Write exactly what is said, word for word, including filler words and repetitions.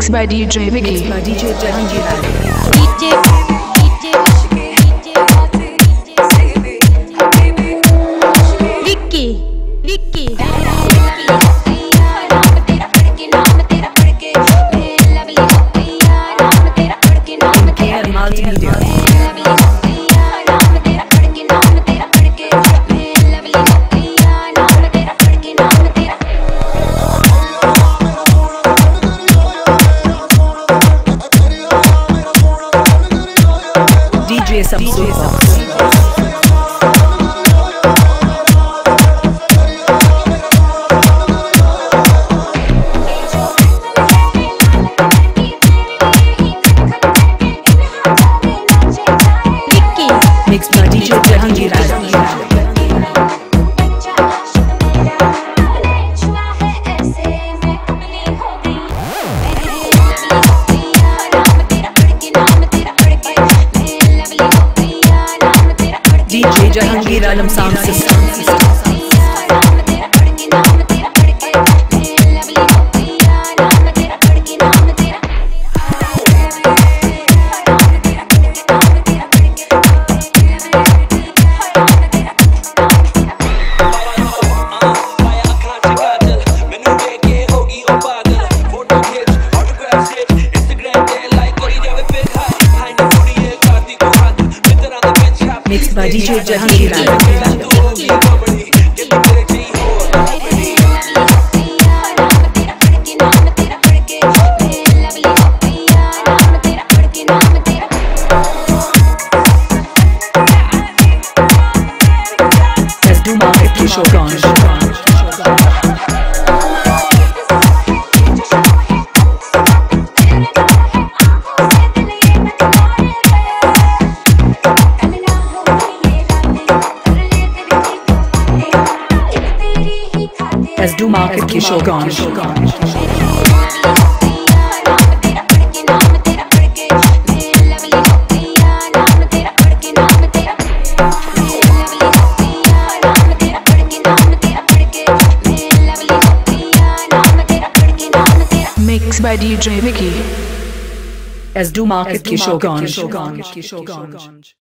Mixed by D J Vicky. Mixed by D J Jahangir. D J Vicky Vicky Multimedia. D J Samsu. Mixed by D J Jahangir. D J Jahangir Alam Sound System. Mixed by D J Jahangir. Let's do market Kishore. Let's do market Kishore. Mixed by D J Vicky. Let's do market Kishore.